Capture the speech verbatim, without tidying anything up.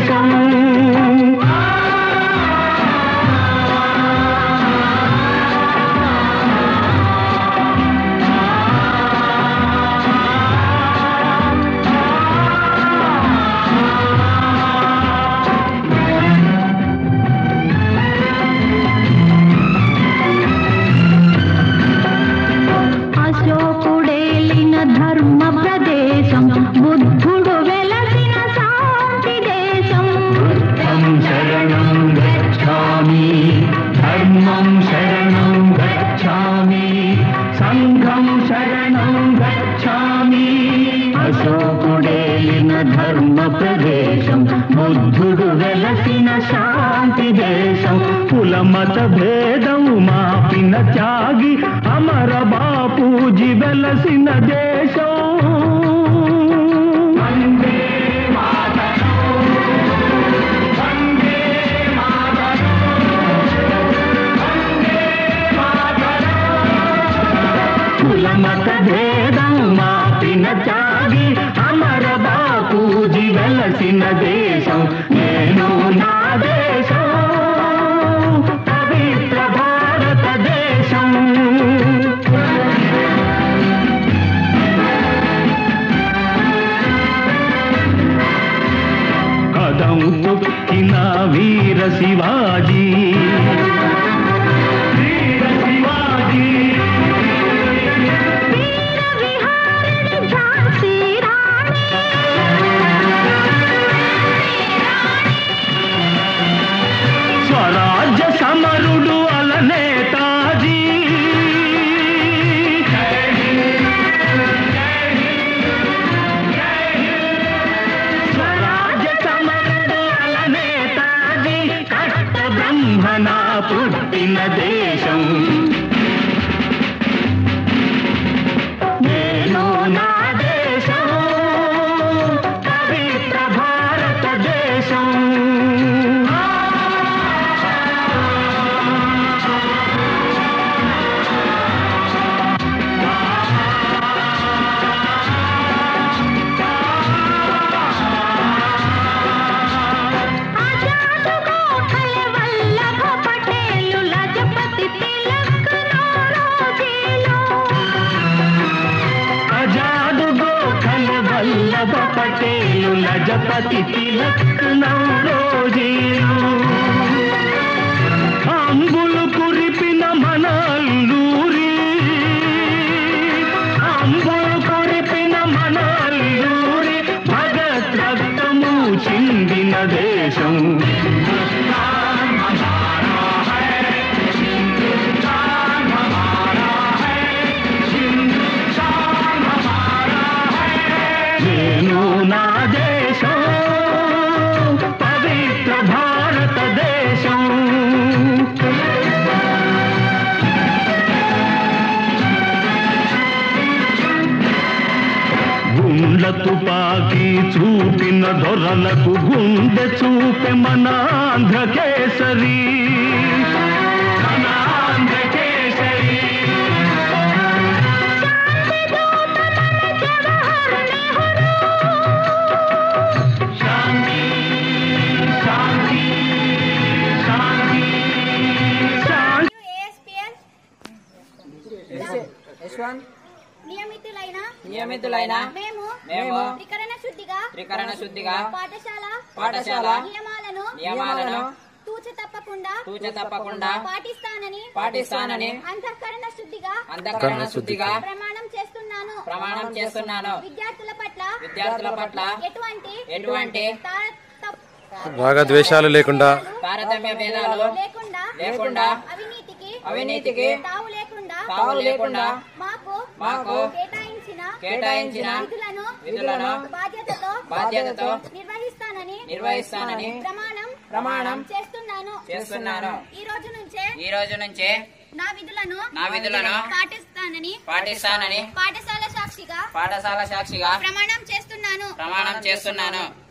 దేశం ధర్మ ప్రదేశం బుద్ధుడు వెలసిన శాంతి దేశం బుద్ధం శరణం గచ్ఛామి ధర్మం శరణం గచ్ఛామి సంఘం శరణం గచ్ఛామి అశోకుడేలిన ధర్మ ప్రదేశం బుద్ధుడు వెలసిన శాంతి దేశం కులమత భేదం మాపిన త్యాగి అమర బాపూజీ వెలసిన దేశం వందే మాతరం వందే మాతరం వందే మాతరం కులమత భేదం మాపిన త్యాగి అమర బాపూజీ వెలసిన దేశం నేను నా దేశం పవిత్ర భారతదేశం కదం తొక్కిన వీర శివాజీ వీర శివాజీ వీర విహారిణి ఝాన్సీ రాణి స్వరాజ్య సమరుడు అలనేతాజీ స్వరాజ్య సమరుడు అలనేతాజీ కట్ట బ్రహ్మణ పుట్టిన దేశం నేను నా దేశం పవిత్ర భారతదేశం వల్లభ పటేలు లజపతి తిలక్ నౌరోజీలు అంబులు కురిపిన మన అల్లూరి అంబులు కురిపిన మన అల్లూరి భగత్ రక్తము చిందిన దేశం నేను నా దేశం పవిత్ర భారతదేశం గుండ్ల తుపాకీ చూపిన దొరలకు గుండె చూపె మన ఆంధ్ర కేసరి మన ఆంధ్ర కేసరి నియమితులైన నియమితులైన మేము మేము త్రికరణ శుద్ధిగా త్రికరణ శుద్ధిగా పాఠశాల పాఠశాల నియమాలను నియమాలను తూచ తప్పకుండా తూచ తప్పకుండా పాటిస్తానని పాటిస్తానని అంతఃకరణ శుద్ధిగా అంతఃకరణ శుద్ధిగా ప్రమాణం చేస్తున్నాను ప్రమాణం చేస్తున్నాను. విద్యార్థుల పట్ల విద్యార్థుల పట్ల ఎటువంటి ఎటువంటి తార- తప్- రాగద్వేషాలు లేకుండా తారతమ్య భేదాలు లేకుండా లేకుండా అవినీతికి అవినీతికి తావు లేకుండా తావు లేకుండా మాకు మాకు కేటాయించిన కేటాయించిన విధులను విధులను బాధ్యతతో బాధ్యతతో నిర్వహిస్తానని నిర్వహిస్తానని ప్రమాణం ప్రమాణం చేస్తున్నాను చేస్తున్నాను. ఈ రోజు నుంచే ఈ రోజు నుంచే నా విధులను నా విధులను పాటిస్తానని పాటిస్తానని పాఠశాల సాక్షిగా పాఠశాల సాక్షిగా ప్రమాణం చేస్తున్నాను ప్రమాణం చేస్తున్నాను.